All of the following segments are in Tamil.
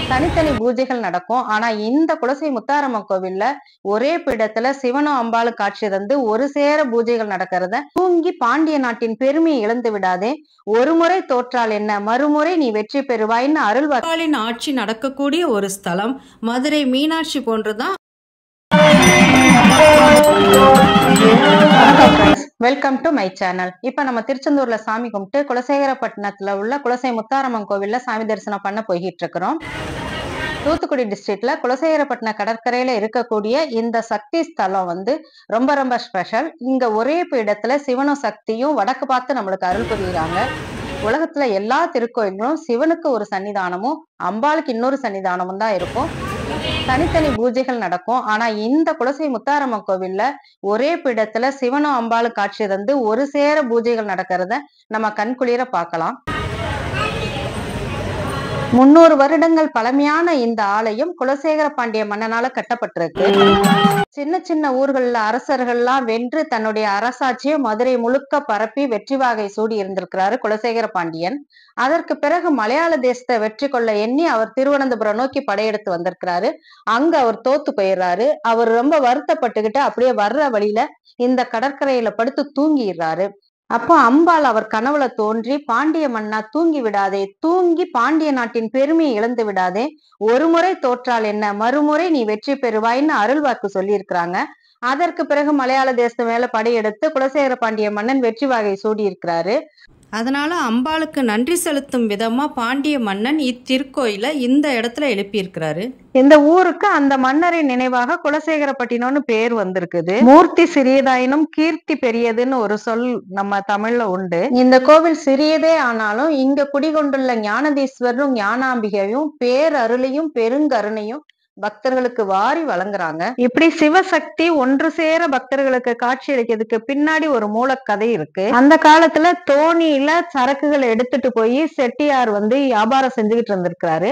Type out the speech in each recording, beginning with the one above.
தனித்தனி பூஜைகள் நடக்கும். ஆனா இந்த குலசை முத்தாரம்மன் கோவில்ல ஒரே பீடத்துல சிவனும் அம்பாளும் காட்சி தந்து ஒரு சேர பூஜைகள் நடக்கிறத தூங்கி பாண்டிய நாட்டின் பெருமையை இழந்து விடாதே, ஒரு முறை தோற்றால் என்ன மறுமுறை நீ வெற்றி பெறுவாய்ன்னு அருள்வாளின் ஆட்சி நடக்கக்கூடிய ஒரு ஸ்தலம் மதுரை மீனாட்சி போன்றுதான். Welcome to my channel. இப்ப நம்ம திருச்செந்தூர்ல சாமி கும்பிட்டு குலசேகரப்பட்டினத்துல உள்ள குலசை முத்தாரம்மன் கோவில்ல சாமி தரிசனம் பண்ண போய்கிட்டு இருக்கிறோம். தூத்துக்குடி டிஸ்ட்ரிக்ட்ல குலசேகரப்பட்டினம் கடற்கரையில இருக்கக்கூடிய இந்த சக்தி ஸ்தலம் ரொம்ப ரொம்ப ஸ்பெஷல். இங்க ஒரே பீடத்துல சிவனும் சக்தியும் வடக்கு பார்த்து நம்மளுக்கு அருள் புரியுறாங்க. உலகத்துல எல்லா திருக்கோயில்களும் சிவனுக்கு ஒரு சன்னிதானமும் அம்பாளுக்கு இன்னொரு சன்னிதானமும் தான் இருக்கும். தனித்தனி பூஜைகள் நடக்கும். ஆனா இந்த குலசை முத்தாரம்மன் கோவில்ல ஒரே பீடத்துல சிவனும் அம்பாளும் காட்சி தந்து ஒரு சேர பூஜைகள் நடக்கிறத நம்ம கண்குளிர பார்க்கலாம். 300 வருடங்கள் பழமையான இந்த ஆலயம் குலசேகர பாண்டிய மன்னனால கட்டப்பட்டிருக்கு. சின்ன சின்ன ஊர்கள்ல அரசர்கள்லாம் வென்று தன்னுடைய அரசாட்சியை மதுரை முழுக்க பரப்பி வெற்றி வாகை சூடி இருந்திருக்கிறாரு குலசேகர பாண்டியன். அதற்கு பிறகு மலையாள தேசத்தை வெற்றி கொள்ள எண்ணி அவர் திருவனந்தபுரம் நோக்கி படையெடுத்து வந்திருக்கிறாரு. அங்க அவர் தோத்து போயிடுறாரு. அவர் ரொம்ப வருத்தப்பட்டுக்கிட்டு அப்படியே வர்ற வழியில இந்த கடற்கரையில படுத்து தூங்கிடுறாரு. அப்போ அம்பாள் அவர் கனவுல தோன்றி, பாண்டிய மன்னா தூங்கி விடாதே, தூங்கி பாண்டிய நாட்டின் பெருமையை இழந்து விடாதே, ஒரு முறை தோற்றால் என்ன மறுமுறை நீ வெற்றி பெறுவாய்ன்னு அருள்வாக்கு சொல்லி இருக்கிறாங்க. அதற்கு பிறகு மலையாள தேசத்து மேல படையெடுத்து குலசேகர பாண்டிய மன்னன் வெற்றி வாகை சூடி இருக்கிறாரு. அதனால அம்பாளுக்கு நன்றி செலுத்தும் விதமா பாண்டிய மன்னன் இத்திருக்கோயில இந்த இடத்துல எழுப்பியிருக்கிறாரு. இந்த ஊருக்கு அந்த மன்னரின் நினைவாக குலசேகரப்பட்டினம்னு பேர் வந்திருக்குது. மூர்த்தி சிறியதாயினும் கீர்த்தி பெரியதுன்னு ஒரு சொல் நம்ம தமிழ்ல உண்டு. இந்த கோவில் சிறியதே ஆனாலும் இங்க குடிகொண்டுள்ள ஞானதீஸ்வரரும் ஞானாம்பிகையும் பேரருளையும் பெருங்கருணையும் பக்தர்களுக்கு வாரி வழங்குறாங்க. இப்படி சிவசக்தி ஒன்று சேர பக்தர்களுக்கு காட்சி அளிக்கிறதுக்கு பின்னாடி ஒரு மூலக்கதை இருக்கு. அந்த காலத்துல தோணியில சரக்குகளை எடுத்துட்டு போய் செட்டியார் வியாபாரம் செஞ்சுக்கிட்டு இருந்திருக்கிறாரு.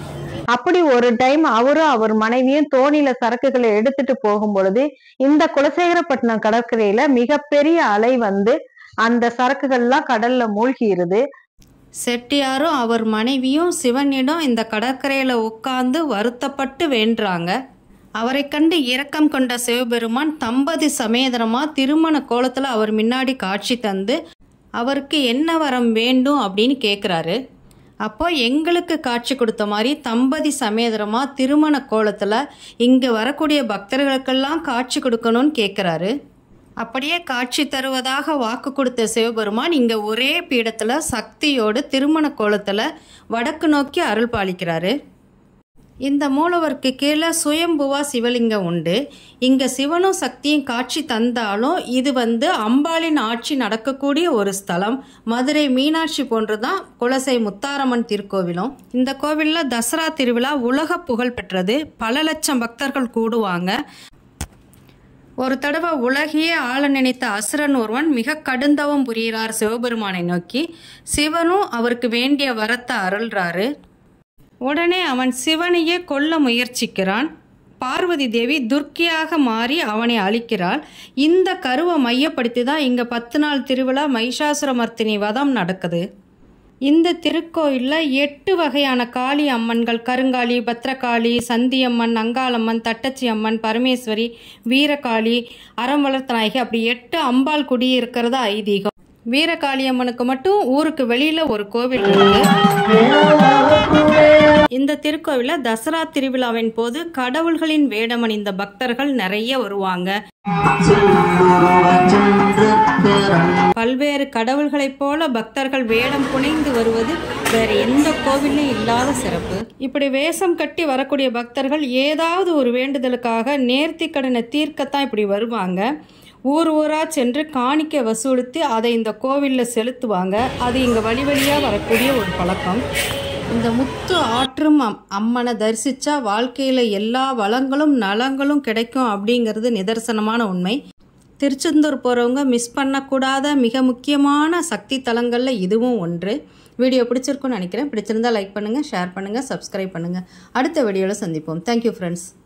அப்படி ஒரு டைம் அவரும் அவர் மனைவியும் தோணியில சரக்குகளை எடுத்துட்டு போகும் பொழுது இந்த குலசேகரப்பட்டினம் கடற்கரையில மிகப்பெரிய அலை அந்த சரக்குகள்லாம் கடல்ல மூழ்கிருது. செட்டியாரும் அவர் மனைவியும் சிவனிடம் இந்த கடற்கரையில உட்கார்ந்து வருத்தப்பட்டு வேண்டுறாங்க. அவரை கண்டு இரக்கம் கொண்ட சிவபெருமான் தம்பதி சமேதனமா திருமண கோலத்துல அவர் முன்னாடி காட்சி தந்து அவருக்கு என்ன வரம் வேண்டும் அப்படின்னு கேட்குறாரு. அப்போ எங்களுக்கு காட்சி கொடுத்த மாதிரி தம்பதி சமேதனமா திருமண கோலத்துல இங்க வரக்கூடிய பக்தர்களுக்கெல்லாம் காட்சி கொடுக்கணும்னு கேட்குறாரு. அப்படியே காட்சி தருவதாக வாக்கு கொடுத்த சிவபெருமான் இங்க ஒரே பீடத்துல சக்தியோடு திருமண கோலத்துல வடக்கு நோக்கி அருள் பாலிக்கிறாரு. இந்த மூலவருக்கு கீழே சுயம்புவா சிவலிங்கம் உண்டு. இங்க சிவனும் சக்தியும் காட்சி தந்தாலும் இது அம்பாளின் ஆட்சி நடக்கக்கூடிய ஒரு ஸ்தலம். மதுரை மீனாட்சி போன்றுதான் குலசை முத்தாரம்மன் திருக்கோவிலும். இந்த கோவில்ல தசரா திருவிழா உலக புகழ் பெற்றது. பல லட்சம் பக்தர்கள் கூடுவாங்க. ஒரு தடவை உலகையே ஆள நினைத்த அசுரன் ஒருவன் மிக கடுந்தவம் புரிகிறார் சிவபெருமானை நோக்கி. சிவனும் அவருக்கு வேண்டிய வரத்தை அருள்றாரு. உடனே அவன் சிவனையே கொல்ல முயற்சிக்கிறான். பார்வதி தேவி துர்க்கியாக மாறி அவனை அழிக்கிறாள். இந்த கருவை மையப்படுத்தி தான் இங்க 10 நாள் திருவிழா மகிஷாசுரமர்த்தினி வதம் நடக்குது. இந்த திருக்கோயிலில் 8 வகையான காளி அம்மன்கள், கருங்காளி, பத்ரகாளி, சந்தியம்மன், அங்காளம்மன், தட்டச்சி அம்மன், பரமேஸ்வரி, வீரகாளி, அறம் வளர்த்தநாயகி, அப்படி 8 அம்பாள் குடி இருக்கிறதா ஐதீகம். வீரகாளி அம்மனுக்கு மட்டும் ஊருக்கு வெளியில ஒரு கோவில் இருக்கு. இந்த திருக்கோவில தசரா திருவிழாவின் போது கடவுள்களின் வேடமணிந்த பக்தர்கள் நிறைய வருவாங்க. பல்வேறு கடவுள்களைப் போல பக்தர்கள் வேடம் புனைந்து வருவது வேற எந்த கோவிலும் இல்லாத சிறப்பு. இப்படி வேஷம் கட்டி வரக்கூடிய பக்தர்கள் ஏதாவது ஒரு வேண்டுதலுக்காக நேர்த்தி கடனை தீர்க்கத்தான் இப்படி வருவாங்க. ஊர் ஊரா சென்று காணிக்கை வசூலித்து அதை இந்த கோவிலில் செலுத்துவாங்க. அது இங்கே வழி வழியாக வரக்கூடிய ஒரு பழக்கம். இந்த முத்து ஆற்றும் அம்மனை தரிசித்தா வாழ்க்கையில் எல்லா வளங்களும் நலங்களும் கிடைக்கும் அப்படிங்கிறது நிதர்சனமான உண்மை. திருச்செந்தூர் போகிறவங்க மிஸ் பண்ணக்கூடாத மிக முக்கியமான சக்தி தலங்களில் இதுவும் ஒன்று. வீடியோ பிடிச்சிருக்குன்னு நினைக்கிறேன். பிடிச்சிருந்தா லைக் பண்ணுங்கள், ஷேர் பண்ணுங்கள், சப்ஸ்கிரைப் பண்ணுங்கள். அடுத்த வீடியோவில் சந்திப்போம். Thank you friends.